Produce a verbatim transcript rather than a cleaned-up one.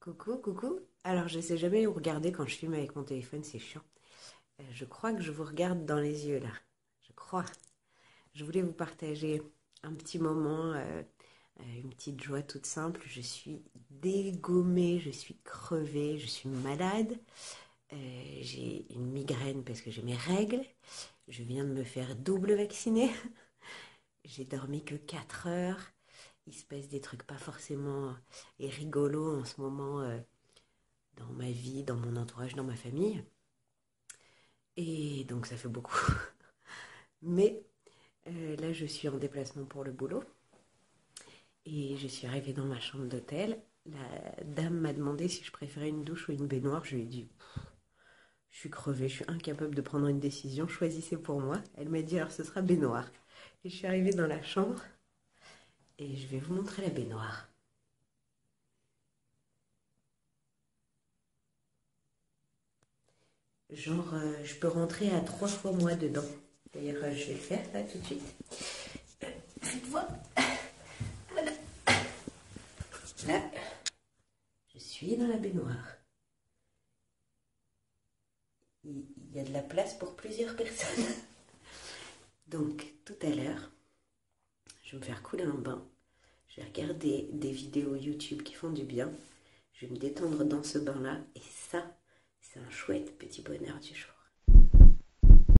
Coucou, coucou. Alors, je sais jamais où regarder quand je filme avec mon téléphone, c'est chiant. Euh, je crois que je vous regarde dans les yeux là. Je crois. Je voulais vous partager un petit moment, euh, euh, une petite joie toute simple. Je suis dégommée, je suis crevée, je suis malade. Euh, j'ai une migraine parce que j'ai mes règles. Je viens de me faire double vacciner. J'ai dormi que quatre heures. Il se passe des trucs pas forcément et rigolos en ce moment. euh, dans ma vie, dans mon entourage, dans ma famille. Et donc ça fait beaucoup. Mais euh, là, je suis en déplacement pour le boulot. Et je suis arrivée dans ma chambre d'hôtel. La dame m'a demandé si je préférais une douche ou une baignoire. Je lui ai dit, je suis crevée, je suis incapable de prendre une décision. Choisissez pour moi. Elle m'a dit, alors ce sera baignoire. Et je suis arrivée dans la chambre. Et je vais vous montrer la baignoire. Genre, euh, je peux rentrer à trois fois moi dedans. D'ailleurs, euh, je vais le faire là tout de suite. Euh, Faites-moi. Voilà. Là, je suis dans la baignoire. Il y a de la place pour plusieurs personnes. Donc, tout à l'heure, je vais me faire couler un bain. Je vais regarder des vidéos YouTube qui font du bien. Je vais me détendre dans ce bain-là. Et ça, c'est un chouette petit bonheur du jour.